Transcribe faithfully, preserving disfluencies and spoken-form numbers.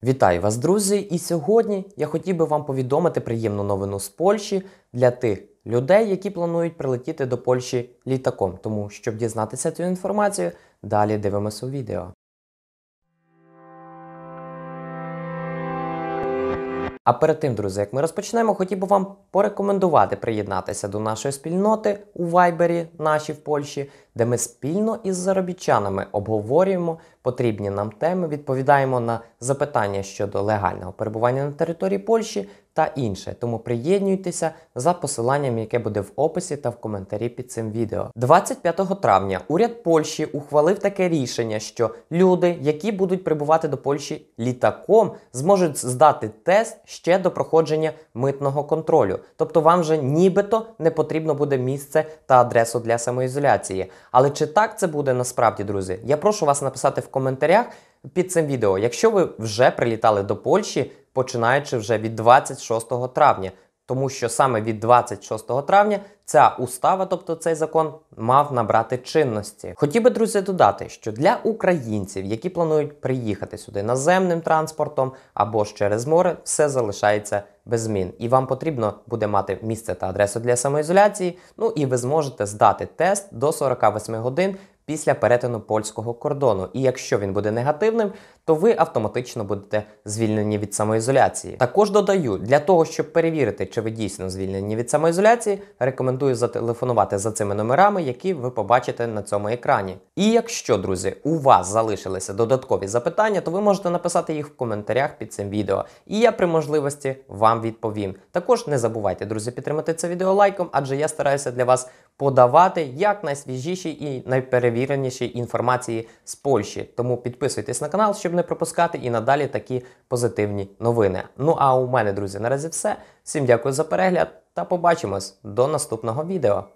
Вітаю вас, друзі! І сьогодні я хотів би вам повідомити приємну новину з Польщі для тих людей, які планують прилетіти до Польщі літаком. Тому, щоб дізнатися цю інформацію, далі дивимося у відео. А перед тим, друзі, як ми розпочнемо, хотів би вам порекомендувати приєднатися до нашої спільноти у Вайбері, нашій в Польщі, де ми спільно із заробітчанами обговорюємо потрібні нам теми, відповідаємо на запитання щодо легального перебування на території Польщі та інше. Тому приєднуйтеся за посиланням, яке буде в описі та в коментарі під цим відео. двадцять п'ятого травня уряд Польщі ухвалив таке рішення, що люди, які будуть прибувати до Польщі літаком, зможуть здати тест ще до проходження митного контролю. Тобто вам вже нібито не потрібно буде місце та адресу для самоізоляції. Але чи так це буде насправді, друзі? Я прошу вас написати в коментарях під цим відео, якщо ви вже прилітали до Польщі, починаючи вже від двадцять шостого травня. Тому що саме від двадцять шостого травня ця устава, тобто цей закон, мав набрати чинності. Хотів би, друзі, додати, що для українців, які планують приїхати сюди наземним транспортом або ж через море, все залишається без змін. І вам потрібно буде мати місце та адресу для самоізоляції, ну і ви зможете здати тест до сорока восьми годин після перетину польського кордону. І якщо він буде негативним, то ви автоматично будете звільнені від самоізоляції. Також додаю, для того, щоб перевірити, чи ви дійсно звільнені від самоізоляції, рекомендую зателефонувати за цими номерами, які ви побачите на цьому екрані. І якщо, друзі, у вас залишилися додаткові запитання, то ви можете написати їх в коментарях під цим відео. І я при можливості вам відповім. Також не забувайте, друзі, підтримати це відео лайком, адже я стараюся для вас подавати як найсвіжіші і найперевіреніші інформації з Польщі. Тому підписуйтесь на канал, щоб не пропускати і надалі такі позитивні новини. Ну а у мене, друзі, наразі все. Всім дякую за перегляд та побачимось до наступного відео.